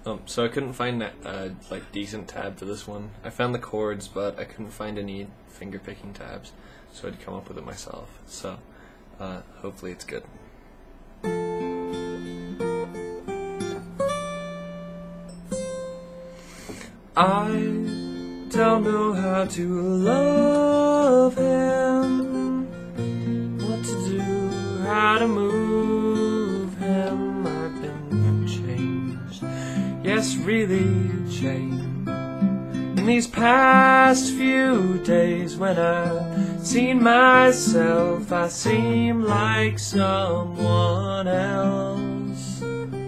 So I couldn't find a like decent tab for this one. I found the chords, but I couldn't find any finger picking tabs, so I had to come up with it myself. So hopefully it's good. I don't know how to love him, what to do, how to move him. I've been changed, yes, really changed. In these past few days when I've seen myself, I seem like someone else.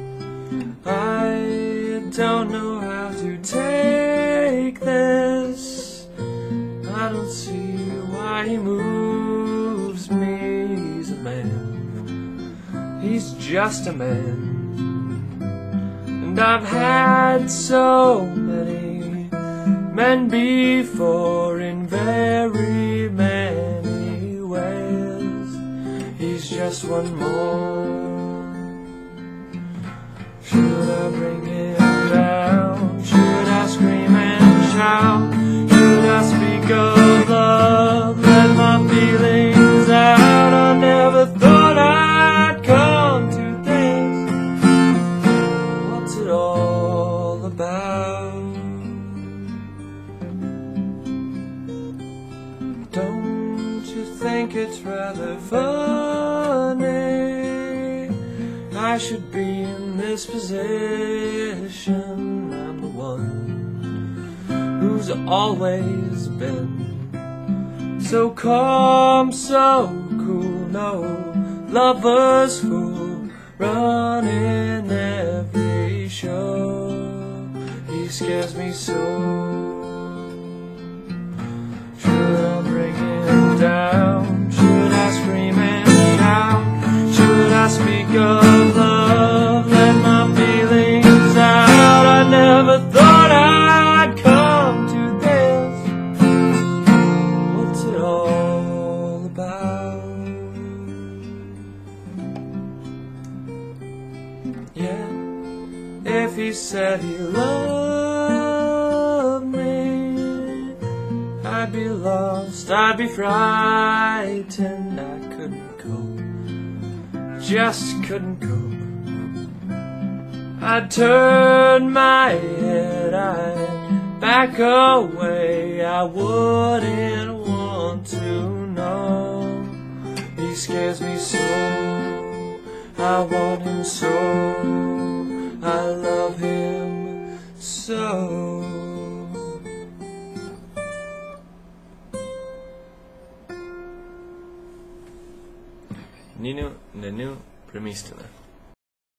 I don't know how to take this. I don't see why he moves me. He's a man, he's just a man. And I've had so many men before in very many ways. He's just one more. Should I bring him down? Should I scream and shout? Should I speak of love? Let my feelings out. I never thought I'd come to this. What's it all about? Don't you think it's rather funny? I should be in this position. I'm the one who's always been so calm, so cool. No lover's fool running every show. He scares me so. Should I bring him down? Should I scream and shout? Should I speak of love? Let my feelings out. I never thought I'd come to this. What's it all about? Yeah, if he said he loved me, I'd be lost, I'd be frightened. I couldn't cope, just couldn't cope. I'd turn my head, I'd back away. I wouldn't want to know. He scares me so, I want him so, I love him so. Nino Nenu Premistana.